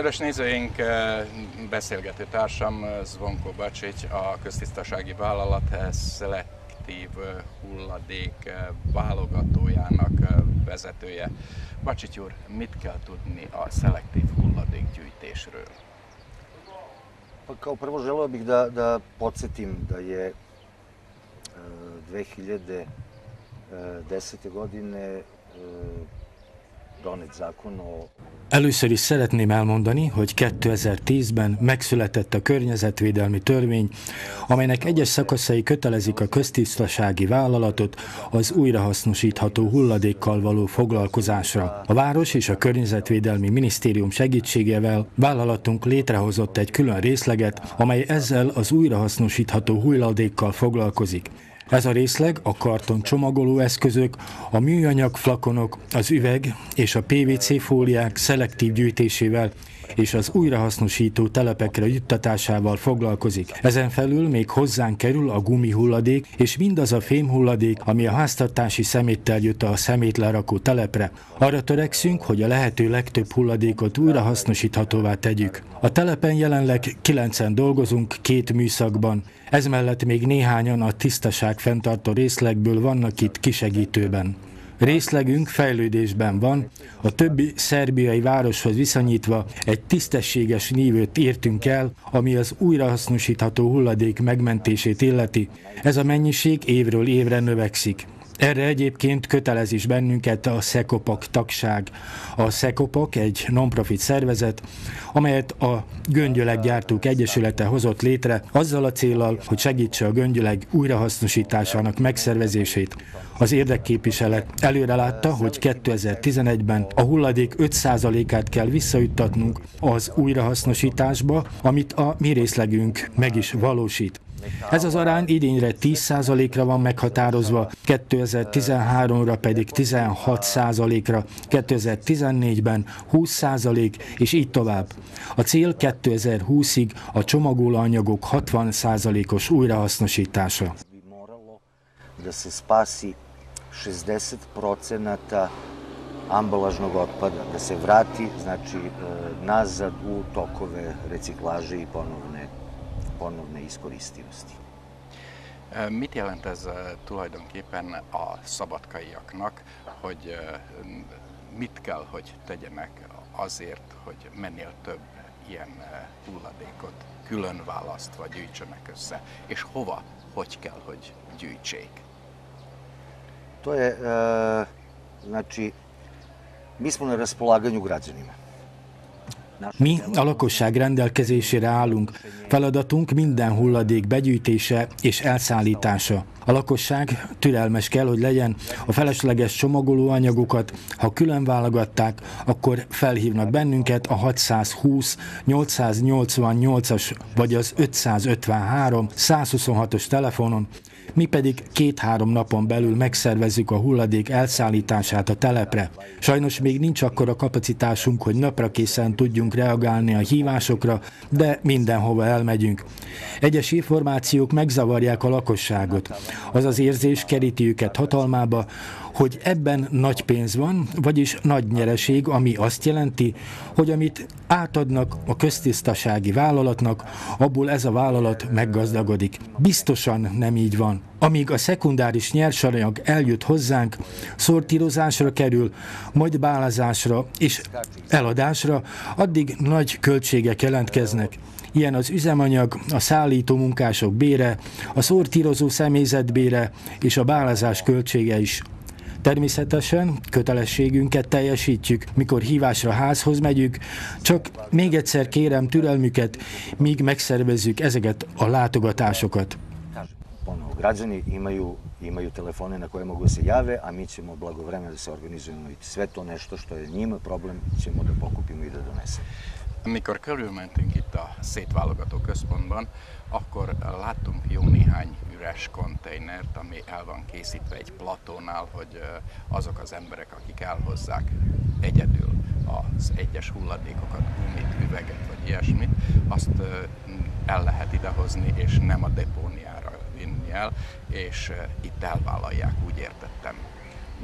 Kedves nézőink, beszélgető társam Zvonko Bacsics, a köztisztasági vállalat szelektív hulladék válogatójának vezetője. Bacsics úr, mit kell tudni a szelektív hulladékgyűjtésről? Kao prvo želeo bih da podsjetim da je 2010. godine donet zakon o... Először is szeretném elmondani, hogy 2010-ben megszületett a környezetvédelmi törvény, amelynek egyes szakaszai kötelezik a köztisztasági vállalatot az újrahasznosítható hulladékkal való foglalkozásra. A város és a környezetvédelmi minisztérium segítségével vállalatunk létrehozott egy külön részleget, amely ezzel az újrahasznosítható hulladékkal foglalkozik. Ez a részleg a karton csomagolóeszközök, a műanyag flakonok, az üveg és a PVC fóliák szelektív gyűjtésével és az újrahasznosító telepekre juttatásával foglalkozik. Ezen felül még hozzánk kerül a gumihulladék és mindaz a fémhulladék, ami a háztartási szeméttel jut a szemétlerakó telepre. Arra törekszünk, hogy a lehető legtöbb hulladékot újrahasznosíthatóvá tegyük. A telepen jelenleg 9-en dolgozunk 2 műszakban, ez mellett még néhányan a tisztaság fenntartó részlegből vannak itt kisegítőben. Részlegünk fejlődésben van, a többi szerbiai városhoz viszonyítva egy tisztességes nívőt értünk el, ami az újrahasznosítható hulladék megmentését illeti. Ez a mennyiség évről évre növekszik. Erre egyébként kötelez is bennünket a Szekopak tagság. A Szekopak egy non-profit szervezet, amelyet a Göngyöleg-gyártók egyesülete hozott létre, azzal a céllal, hogy segítse a göngyöleg újrahasznosításának megszervezését. Az érdekképviselet előrelátta, hogy 2011-ben a hulladék 5%-át kell visszajuttatnunk az újrahasznosításba, amit a mi részlegünk meg is valósít. Ez az arány idénre 10%-ra van meghatározva, 2013-ra pedig 16%-ra, 2014-ben 20% és így tovább. A cél 2020-ig a csomagolóanyagok 60%-os újrahasznosítása. Da se spasi 60% ambalažnog otpada, da se vrati znači nazad u tokove reciklaže i ponovne iskoristivosti. Mit jelent ez tulajdonképpen a szabadkaiaknak, hogy mit kell, hogy tegyenek azért, hogy minél több ilyen hulladékot külön választva gyűjtsenek össze, és hova, hogy kell, hogy gyűjtsék? To je, znači, mi smo na raspolaganju građanima. Mi a lakosság rendelkezésére állunk. Feladatunk minden hulladék begyűjtése és elszállítása. A lakosság türelmes kell, hogy legyen. A felesleges csomagolóanyagokat, ha külön válogatták, akkor felhívnak bennünket a 620 888-as vagy az 553 126-os telefonon, mi pedig 2-3 napon belül megszervezzük a hulladék elszállítását a telepre. Sajnos még nincs akkora kapacitásunk, hogy naprakészen tudjunk reagálni a hívásokra, de mindenhova elmegyünk. Egyes információk megzavarják a lakosságot. Az az érzés keríti őket hatalmába, hogy ebben nagy pénz van, vagyis nagy nyereség, ami azt jelenti, hogy amit átadnak a köztisztasági vállalatnak, abból ez a vállalat meggazdagodik. Biztosan nem így van. Amíg a szekundáris nyersanyag eljut hozzánk, szortírozásra kerül, majd bálázásra és eladásra, addig nagy költségek jelentkeznek. Ilyen az üzemanyag, a szállító munkások bére, a szortírozó személyzet bére és a bálázás költsége is. Természetesen kötelességünket teljesítjük, mikor hívásra házhoz megyünk, csak még egyszer kérem türelmüket, míg megszervezzük ezeket a látogatásokat. Građani imaju telefone na koje mogu se jave, a mi ćemo blagovremeno da se organizujemo i sve to nešto što je njima problem ćemo da pokupimo i da donesemo. Amikor körülmentünk itt a szétválogató központban, akkor láttunk jó néhány üres konténert, ami el van készítve egy platónál, hogy azok az emberek, akik elhozzák egyedül az egyes hulladékokat, gumit, üveget vagy ilyesmit, azt el lehet idehozni, és nem a depóniára vinni el, és itt elvállalják, úgy értettem.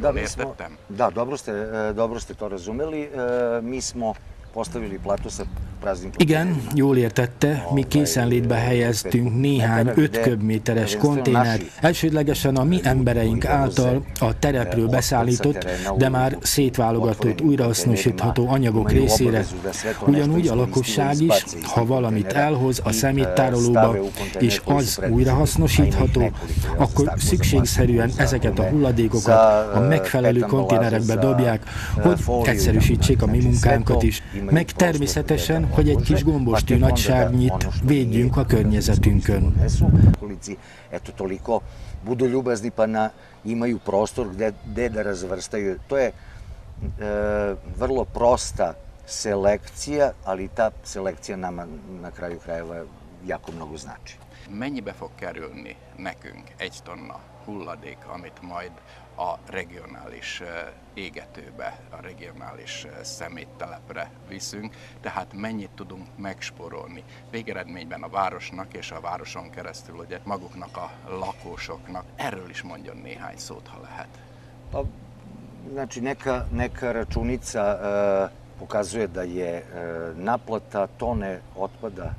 Da, dobro ste to razumeli. Mi smo postavili plato sa Igen, jól értette, mi készenlétbe helyeztünk néhány 5 köbméteres konténert, elsődlegesen a mi embereink által a terepről beszállított, de már szétválogatott, újrahasznosítható anyagok részére. Ugyanúgy a lakosság is, ha valamit elhoz a szeméttárolóba, és az újrahasznosítható, akkor szükségszerűen ezeket a hulladékokat a megfelelő konténerekbe dobják, hogy egyszerűsítsék a mi munkánkat is, meg természetesen, hogy egy kis gombostű nagyságnit védjünk a környezetünkön. Eto, toliko budu ljubazni pa imaju prostor gde da razvrstaju. To je vrlo prosta selekcija, ali ta selekcija nama na kraju krajeva jako mnogo znači. Mennyibe fog kerülni nekünk 1 tonna hulladék, amit majd a regionális égetőbe, a regionális szeméttelepre viszünk, tehát mennyit tudunk megspórolni. Végeredményben a városnak és a városon keresztül ugye maguknak a lakosoknak. Erről is mondjon néhány szót, ha lehet. Znači, neka računica pokazuje da je naplata tone otpada.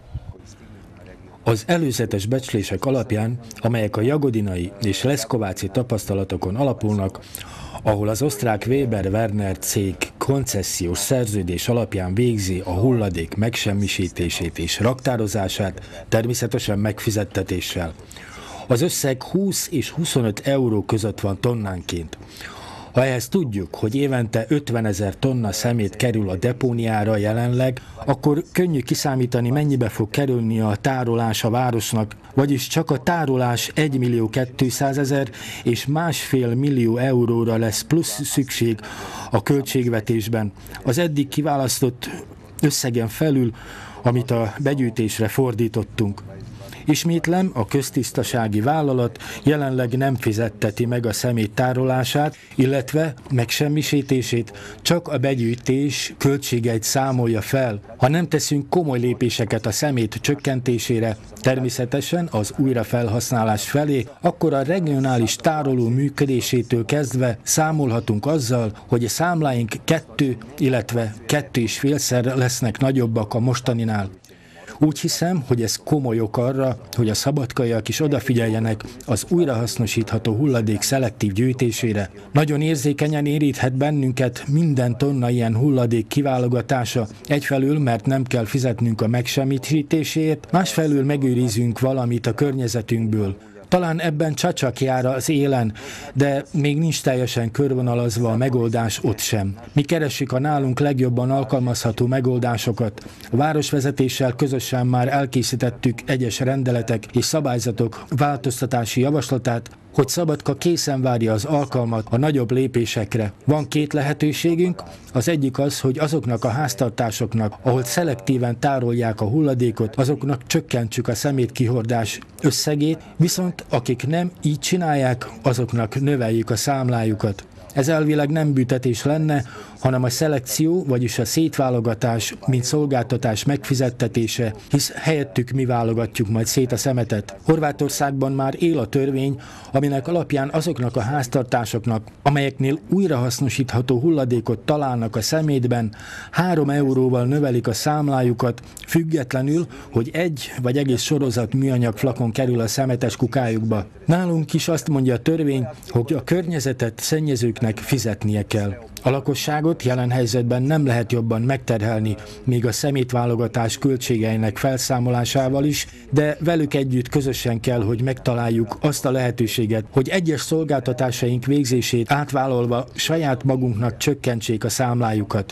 Az előzetes becslések alapján, amelyek a jagodinai és leszkováci tapasztalatokon alapulnak, ahol az osztrák Weber-Werner cég koncesziós szerződés alapján végzi a hulladék megsemmisítését és raktározását, természetesen megfizettetéssel. Az összeg 20 és 25 euró között van tonnánként. Ha ehhez tudjuk, hogy évente 50 000 tonna szemét kerül a depóniára jelenleg, akkor könnyű kiszámítani, mennyibe fog kerülni a tárolás a városnak, vagyis csak a tárolás 1 200 000 és 1,5 millió euróra lesz plusz szükség a költségvetésben. Az eddig kiválasztott összegen felül, amit a begyűjtésre fordítottunk. Ismétlem, a köztisztasági vállalat jelenleg nem fizetteti meg a szemét tárolását, illetve megsemmisítését, csak a begyűjtés költségeit számolja fel. Ha nem teszünk komoly lépéseket a szemét csökkentésére, természetesen az újrafelhasználás felé, akkor a regionális tároló működésétől kezdve számolhatunk azzal, hogy a számláink 2, illetve 2,5-szer lesznek nagyobbak a mostaninál. Úgy hiszem, hogy ez komoly ok arra, hogy a szabadkaiak is odafigyeljenek az újrahasznosítható hulladék szelektív gyűjtésére. Nagyon érzékenyen érinthet bennünket minden tonna ilyen hulladék kiválogatása, egyfelől, mert nem kell fizetnünk a megsemmisítéséért, másfelől megőrizünk valamit a környezetünkből. Talán ebben csacsak jár az élen, de még nincs teljesen körvonalazva a megoldás ott sem. Mi keressük a nálunk legjobban alkalmazható megoldásokat. A városvezetéssel közösen már elkészítettük egyes rendeletek és szabályzatok változtatási javaslatát, hogy Szabadka készen várja az alkalmat a nagyobb lépésekre. Van 2 lehetőségünk, az egyik az, hogy azoknak a háztartásoknak, ahol szelektíven tárolják a hulladékot, azoknak csökkentsük a szemétkihordás összegét, viszont akik nem így csinálják, azoknak növeljük a számlájukat. Ez elvileg nem büntetés lenne, hanem a szelekció, vagyis a szétválogatás, mint szolgáltatás megfizettetése, hisz helyettük mi válogatjuk majd szét a szemetet. Horvátországban már él a törvény, aminek alapján azoknak a háztartásoknak, amelyeknél újrahasznosítható hulladékot találnak a szemétben, 3 euróval növelik a számlájukat, függetlenül, hogy egy vagy egész sorozat műanyag flakon kerül a szemetes kukájukba. Nálunk is azt mondja a törvény, hogy a környezetet szennyezőknek fizetnie kell. A lakosságot jelen helyzetben nem lehet jobban megterhelni, még a szemétválogatás költségeinek felszámolásával is, de velük együtt közösen kell, hogy megtaláljuk azt a lehetőséget, hogy egyes szolgáltatásaink végzését átvállalva saját magunknak csökkentsék a számlájukat.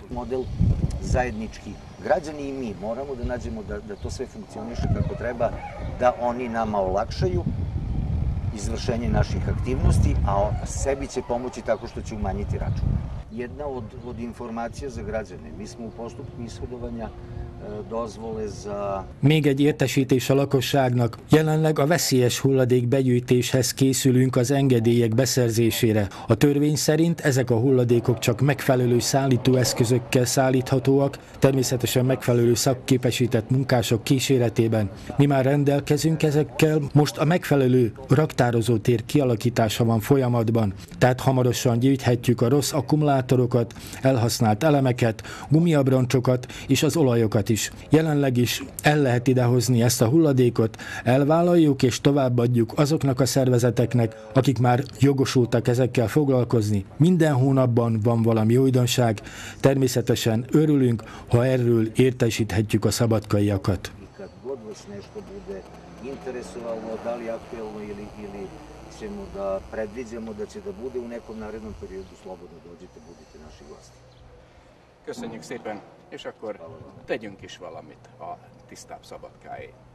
Građani I mi moramo da nađemo da to sve funkcioniše kako treba, da oni nama olakšaju izvršenje naših aktivnosti, a sebi će pomoći tako što će umanjiti račun. Jedna od informacija za građane. Mi smo u postupku ishodovanja dozvole za... Még egy értesítés a lakosságnak. Jelenleg a veszélyes hulladék begyűjtéshez készülünk az engedélyek beszerzésére. A törvény szerint ezek a hulladékok csak megfelelő szállítóeszközökkel szállíthatóak, természetesen megfelelő szakképesített munkások kíséretében. Mi már rendelkezünk ezekkel, most a megfelelő raktározótér kialakítása van folyamatban, tehát hamarosan gyűjthetjük a rossz akkumulátorokat, elhasznált elemeket, gumiabroncsokat és az olajokat hulladékokat is. Jelenleg is el lehet idehozni ezt a hulladékot, elvállaljuk és továbbadjuk azoknak a szervezeteknek, akik már jogosultak ezekkel foglalkozni. Minden hónapban van valami újdonság, természetesen örülünk, ha erről értesíthetjük a szabadkaiakat. Ćemo da predviđamo da će da bude u nekom narednom periodu, slobodno dođite, budite naši gosti. Köszönjük szépen, és akkor tegyünk is valamit a tisztább Szabadkáért.